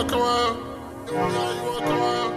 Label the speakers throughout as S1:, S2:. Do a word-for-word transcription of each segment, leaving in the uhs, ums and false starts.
S1: walk around. You know how you walk around.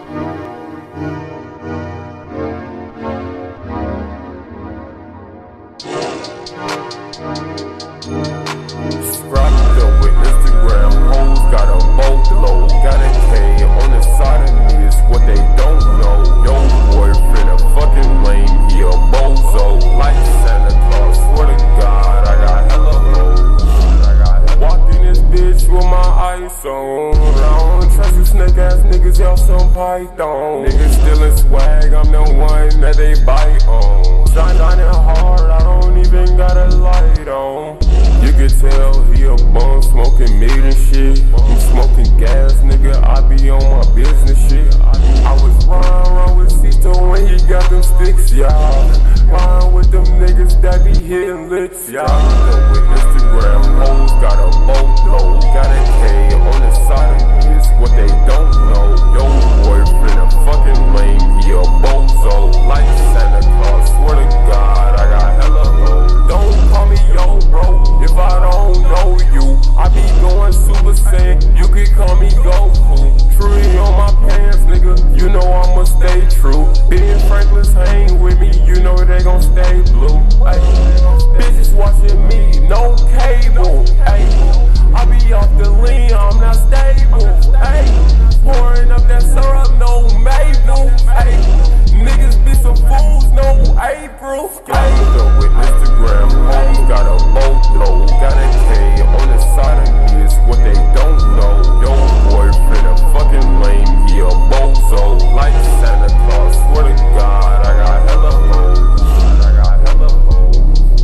S2: Scrapped up with Instagram hoes, got a boatload, got a K on the side of me, it's what they don't know. Yo boyfriend a fucking lame, he a bozo, like Santa Claus, swear to God, I got hella hoes. I got walked in this bitch with my ice on. I don't trust you snake ass niggas, y'all some python. Niggas stealing swag, I'm the one that they bite on. Shining hard, I don't even got a light on. You can tell he a bum, smoking meat and shit. I'm smoking gas, nigga, I be on my business shit. I was riding around with Cito when he got them sticks, y'all. Riding with them niggas that be hitting licks, y'all. With Instagram hoes, got a boatload, got a K on the side of me, it's what they don't know. Yo boyfriend a fucking lame, he a bozo, like Santa Claus, swear to God, I got hella hoes. Don't call me yo bro, if I don't know you, I be going super saiyan, you could call me Goku. Tree on my pants, nigga, you know I'ma stay true. Ben Franklin's hang with me, you know they gon' stay blue. Ay, bitches watching me, no cable. Ay, I be off the lean, I'm not stable. Ay, pouring up that syrup, no Mabel. Ay, niggas be some fools, no April. Ay, with Instagram hoes, got a boatload, got a K on the side of me, it's what they don't know. Yo boyfriend a fucking lame, he a bozo, like Santa Claus, swear to God, I got hella hoes, I got hella hoes.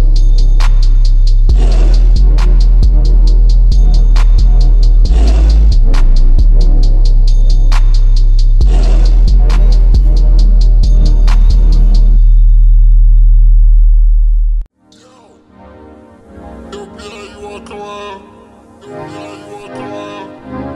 S1: You know how you walk around. You know how you walk around.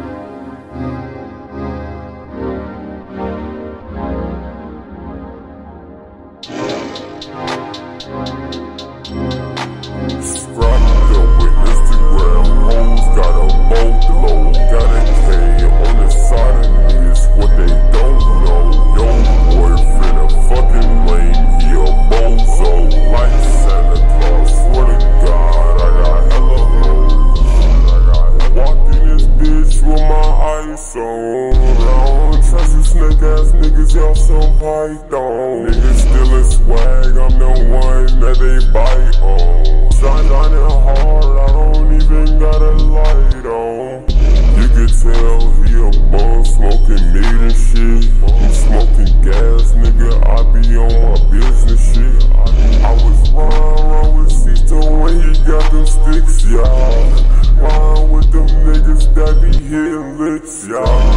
S2: Scrapped up with Instagram hoes, got a boatload, got a K on the side of me, it's what they don't know. Yo boyfriend a fucking lame, he a bozo, like Santa Claus, swear to God, I got hella hoes. I got walked in this bitch with my ice on. I don't trust you snake ass niggas, y'all some python. Niggas stealing swag, I'm the one that they bite on. Shining hard, I don't even got a light on. You can tell he a bum, smoking meat and shit. I'm smoking gas, nigga, I be on my business shit. I was riding around with Cito when he got them sticks, y'all. Riding with them niggas that be hitting licks, y'all.